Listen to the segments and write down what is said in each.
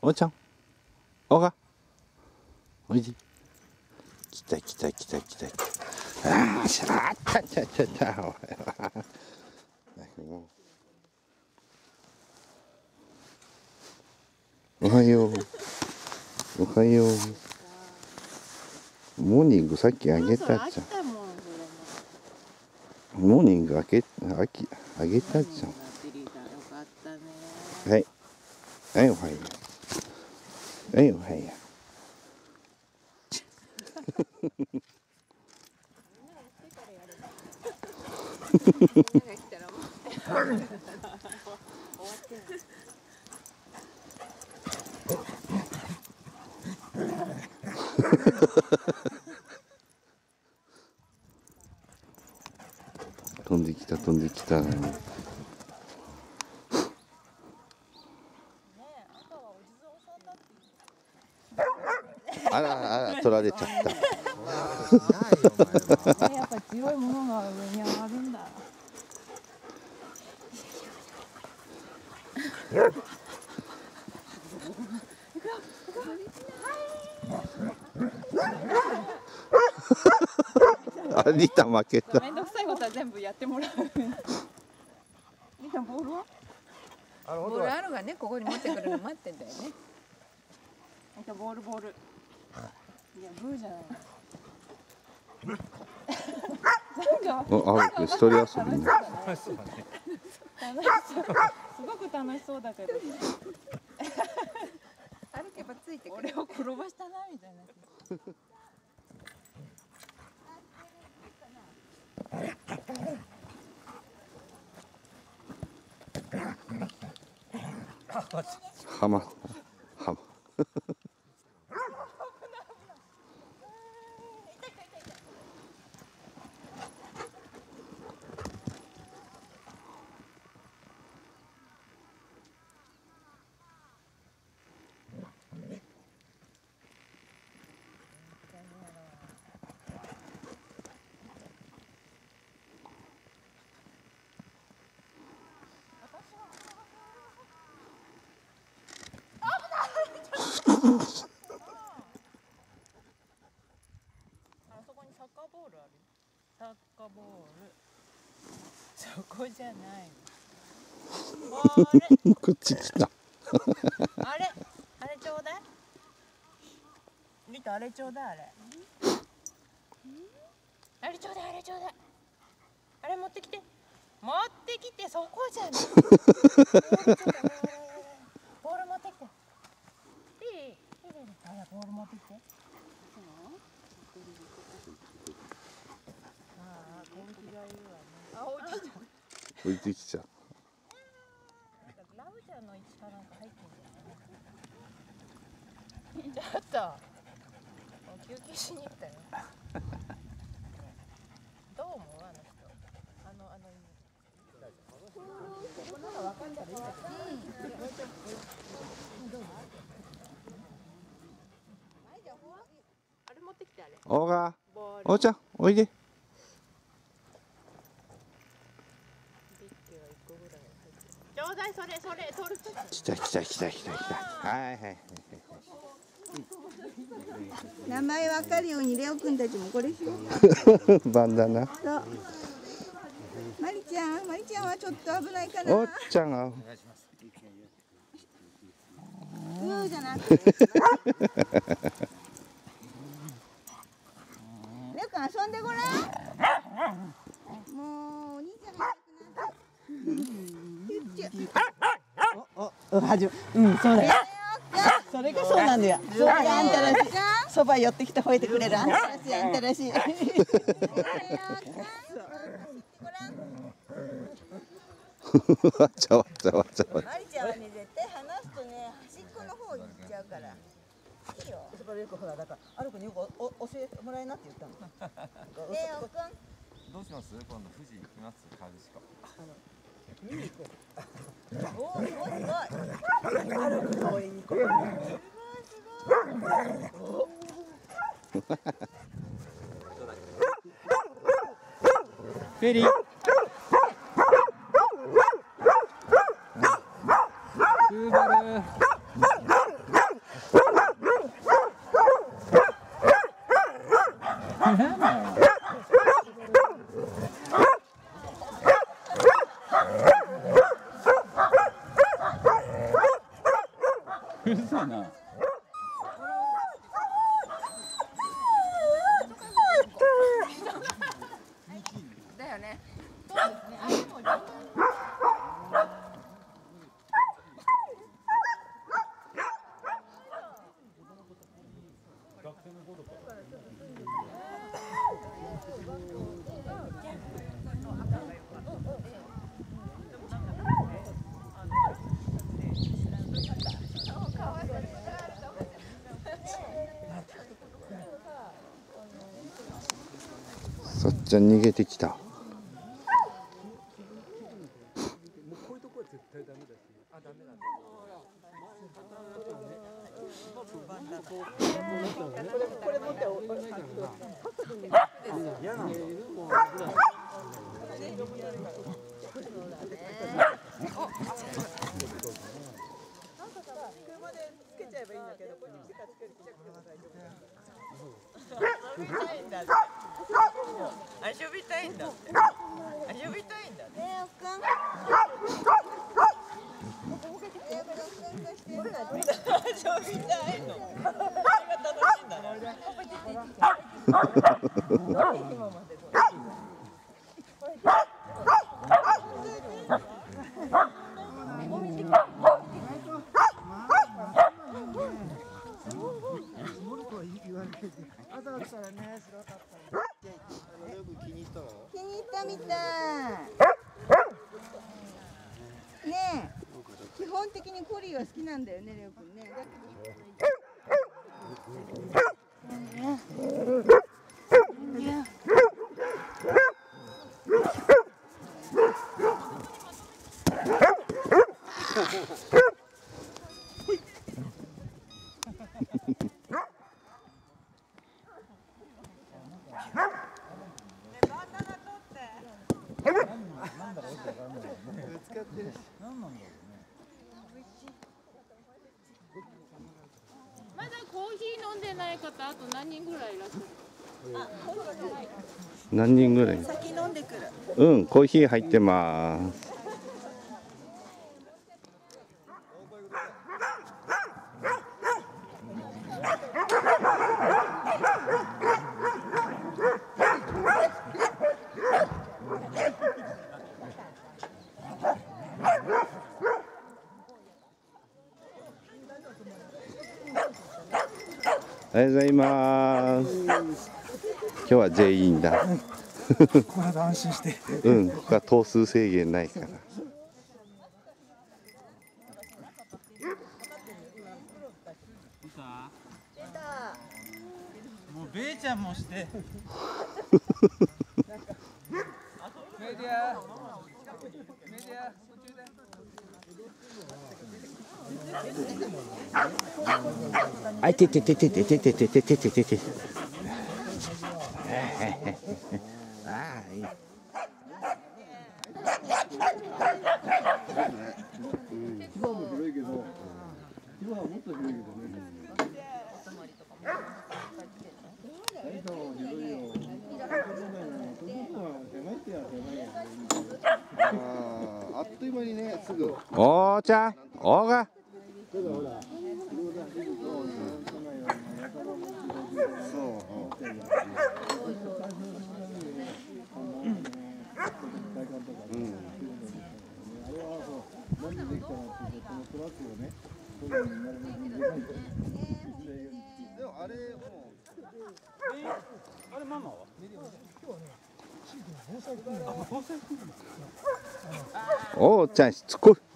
おちゃん、おが、おいで。来た来た来た来た来た。ああ、しらったちゃちゃちゃ。おはよう。おはよう。モーニングさっきあげたじゃん。モーニングあげたじゃん。はい。はい、おはよう。はい、おはよう。飛んできた飛んできた。あらあら、取られちゃった。 やっぱ強いものが上に上がるんだ。 あ、リタ負けた。 めんどくさいことは全部やってもらう。リタボールは？ ボールあるがね、ここに持ってくるの待ってんだよね。 リタボールボール。いや、ブーじゃない。なんか。 お、あ、一人遊びね。 楽しそうだね。すごく楽しそうだけど。 歩けばついてくる。 俺を転ばしたなみたいな。 はま。 そこにサッカーボールある。サッカーボール。そこじゃない。 こっち来た。 あれ、あれちょうだい。リタ、あれちょうだい、あれ。あれちょうだい、あれちょうだい。あれ持ってきて。持ってきて、そこじゃない。ボール持ってきて。いい。あれ、ボール持ってきて。ああ、根気がいるわね。あ、置いてきた。 置いてきちゃう。 ラブちゃんの位置かなんか入ってんじゃない？ちょっと。休憩しに行ったよ。どう思うあの人。あれ持ってきてあれ。 おが、おちゃん、おいで。 ちょうだい、それ取る。 来た来た来た来た来た。はいはいはい。 名前わかるようにレオくんたちもこれしよう。 バンダナ。 そう。マリちゃんはちょっと危ないかな。 おっちゃんが。 じゃなくて。レオくん遊んでごらん。もうお兄ちゃんがそうだよ。それがそうなんだよ。それがあんたらしい。そば寄ってきて吠えてくれるあんたらしい、あんたらしい。 わちゃわちゃわちゃわ。 マリちゃんはね、絶対離すとね、端っこの方に行っちゃうから。いいよ。 そこでよくほらだからある子によく教えてもらえなって言ったの。 レオくん。 どうします？今度富士行きます？カジシカ。 見に行こおお、すごいすごい。 う。ある子公園に行こう。 フェリー。スーバル。 うるさいな。 だよね。 さっちゃん逃げてきた。 遊びたいんだって。遊びたいんだって。 ねおかん。 遊びたいの。それが楽しいんだね。 気に入ったみたい。ねえ、基本的にコリーは好きなんだよね、レオ君ね。だまだコーヒー飲んでない方、あと何人ぐらいいらっしゃる？ 何人ぐらい？ 先飲んでくる。 うん、コーヒー入ってます。おはようございます。今日は全員だ。 これで安心して。 うん、ここは頭数制限ないから。 もうベイちゃんもして。メディア。メディア。 あいてててててててててててて。ああいい。 今も広いけど、今はもっと広いけどね。あっという間にね、すぐ。 おーちゃん、おーが。おーちゃんしつこい。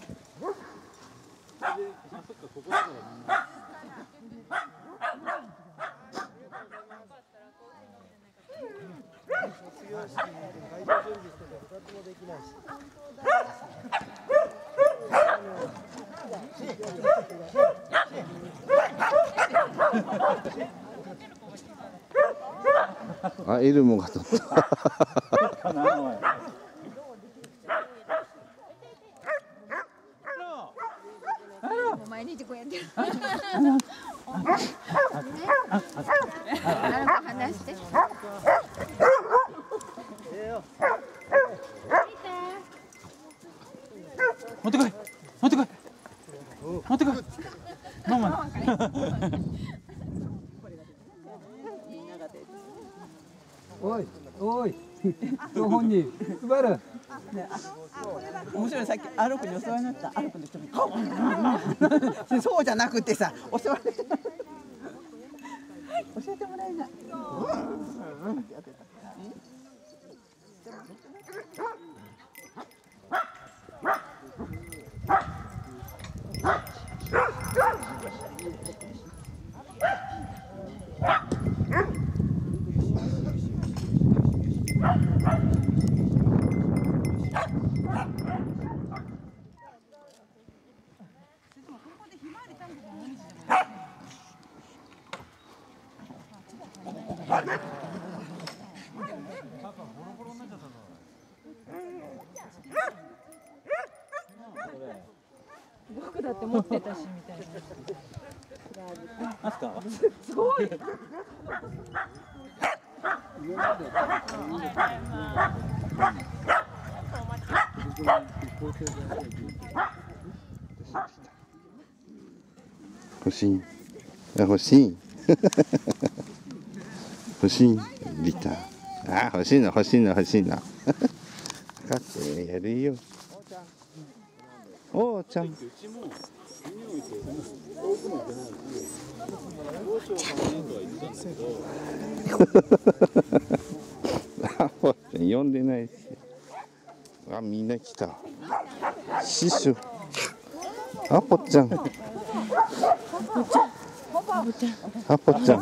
あ、エルモが取った。 毎日こうやってる。話して。 おいおい張本人配る。 面白い、さっきアロクに襲われなかった。アロクの人にそうじゃなくてさ、襲われて教えてもらえない。 僕だって持ってたしみたいな。 すごい。 欲しい。欲しい。欲しい。リタ。あ、欲しいの、欲しいの、欲しいの。分かってやるよ。おーちゃん。あ、おちゃん呼んでないし。あ、みんな来た。師匠。あぽちゃん。あぽちゃん。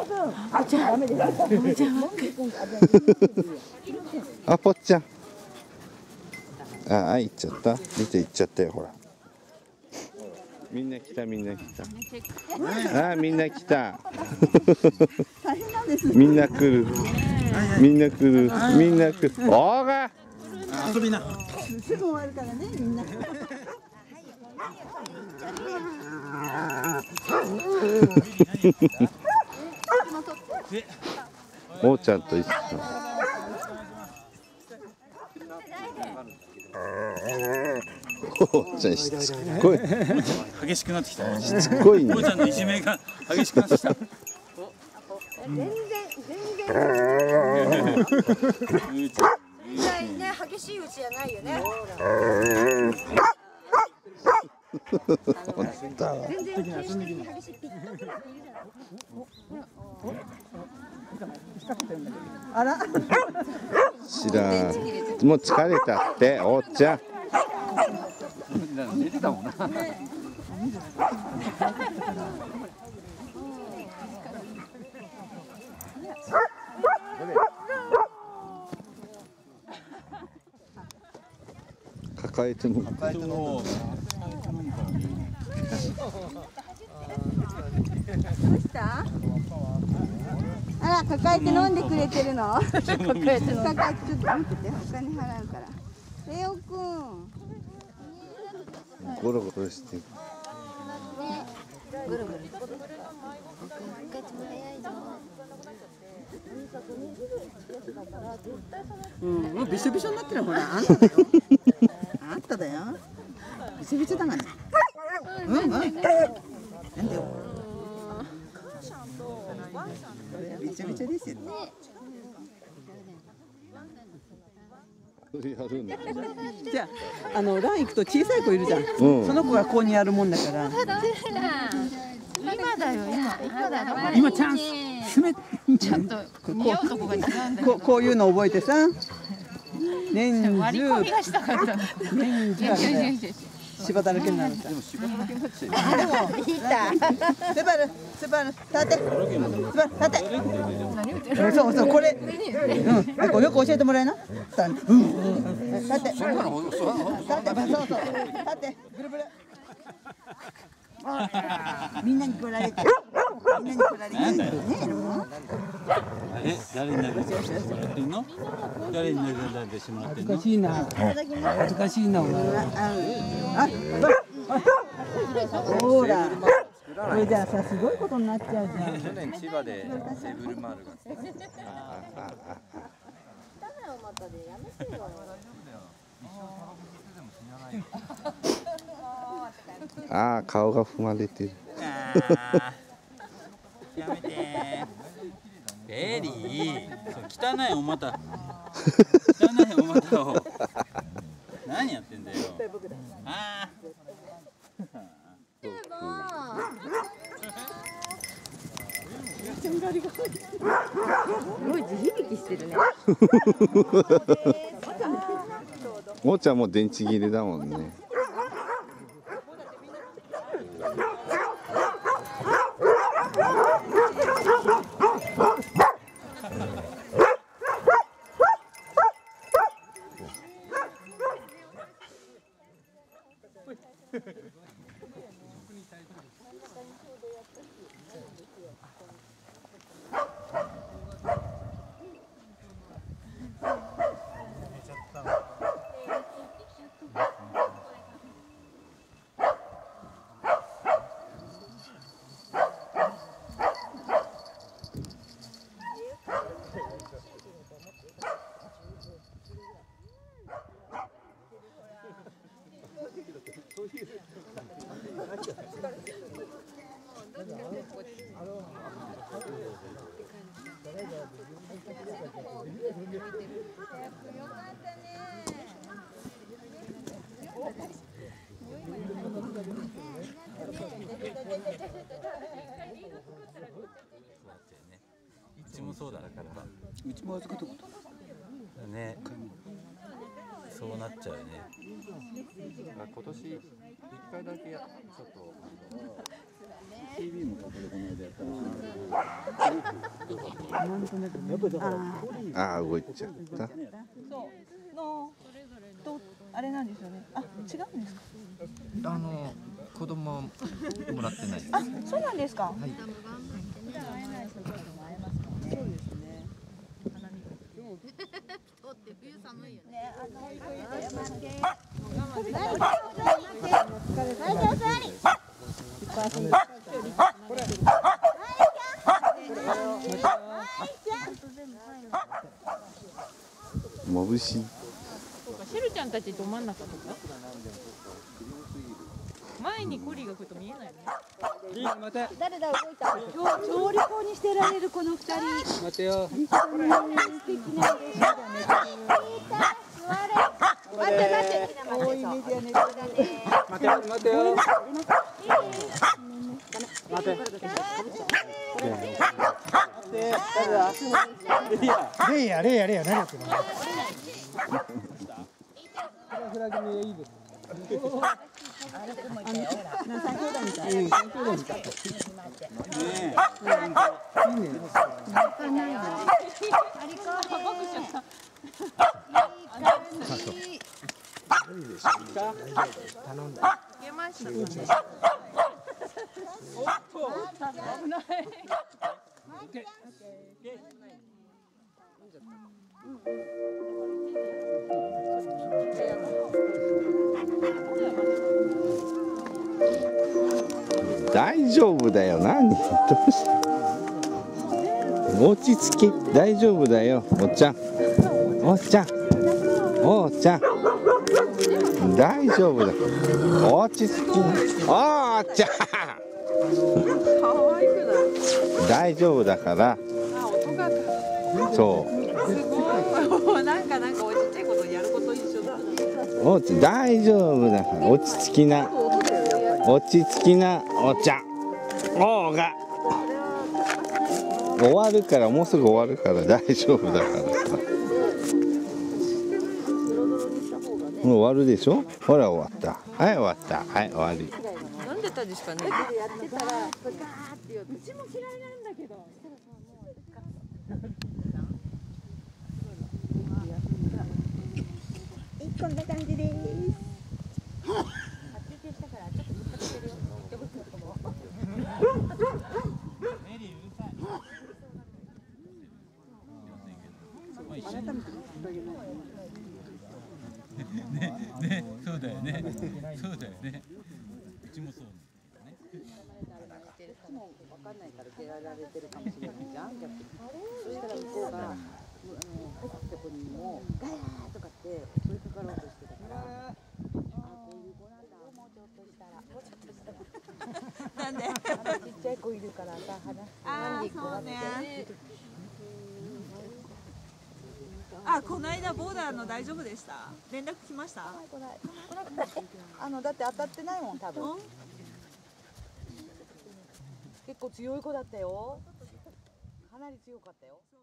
あぽちゃん。あ、行っちゃった。見て行っちゃったよ、ほら。みんな来た、みんな来た。あ、みんな来た。みんな来る。みんな来る。みんな来る。おーが。 遊びな。 すぐ終わるからね、みんな。 おーちゃんと一緒。おーちゃんしつこい。 激しくなってきた。 しつこいね。 おーちゃんのいじめが激しくなってきた。 全然ね、激しいうちじゃないよね。全然形式的に激しいピッとくる人いるじゃない。 あら。 知らん。もう疲れたって、おーちゃん。 寝てたもんな。 抱えても。 どうした？あら、抱えて飲んでくれてるの？抱えてちょっと見てて、お金払うから。レオくん。 ゴロゴロしてる。 ぐるぐる。 もうびしょびしょになってる、ほら、あんただよ。あんただよ。びしょびしょだがね。なんでよ。びちょびちょですよ。じゃあ、ラン行くと小さい子いるじゃん。その子がここにやるもんだから。 今だよ、今。 今チャンス。 ちゃんと見ようとこが違うんだけど。 こういうの覚えてさ。年割り込みがしたかったの。 年中芝だらけになるから。でも芝だらけになっちゃう。でもいた。スバル、立て。スバル、立て。そう、これ。よく教えてもらえな。立て。立て。そう。立て。ぐるぐる。みんなに来られて。みんなに来られて。 誰になるの？誰になるしてもらってんの？ 恥ずかしいな。恥ずかしいな、お前。 ほら。これじゃあさ、すごいことになっちゃうじゃん。 去年千葉でセブルマールが。 ああ、顔が踏まれてる。 やめて。 ベリー、そう汚いお股。汚いお股を。何やってんだよ。ああ。 すごい地響きしてるね。 おーちゃんも電池切れだもんね。 うちもそうだから。 うちも預けたことね。そうなっちゃうよね。 今年1回だけちょっと TV もここでこの間やったらああ動いちゃった。 そうのとあれなんですよね。あ、違うんですか。 子供もらってない。 あ、そうなんですか。はい。 そうですね。 冬寒いよね。 まぶしい。 そうか、シェルちゃんたちど真ん中とか。前にコリが来ると見えないよね。 誰だ動いた。調理法にしてられるこの二人。 待てよ。 素敵なんです。待って待って。 多いメディアネタだね。 待てよ。待てよ。待て。レイヤ何やってんの。フラグいいです。 大丈夫だよ。何？どうして？落ち着き。大丈夫だよ。おっちゃん。おっちゃん。おっちゃん。大丈夫だ。落ち着き。おっちゃん。大丈夫だから。そう。 すごい。なんかおちっちゃいことやること一緒だ。 大丈夫だから。落ち着きな。落ち着きな、おっちゃん。おーが。終わるから、もうすぐ終わるから大丈夫だからさ。もう終わるでしょ。ほら終わった。はい終わった。はい終わり。 なんでたですかね。 やってたらガーって言う。うちも嫌いなんだけど。こんな感じです。 ね、そうだよね。そうだよね。うちもそうね。 もわかんないから出られてるかもしれないじゃん。逆に。そしたら向こうが入ってこにもガヤーとかって襲いかかろうとしてたから。あ、こういう子なんだ。もうちょっとしたら。もうちょっとしたら。なんで？ちっちゃい子いるからさ、話。あ、そうね。 あ、この間ボーダーの大丈夫でした。連絡来ました。 だって当たってないもん多分。結構強い子だったよ。かなり強かったよ。